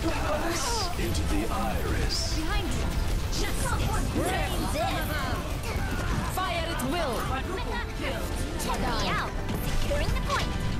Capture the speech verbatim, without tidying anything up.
Into the iris. Behind you. Justice reigns in. Fire at will. Check me out. Securing the point.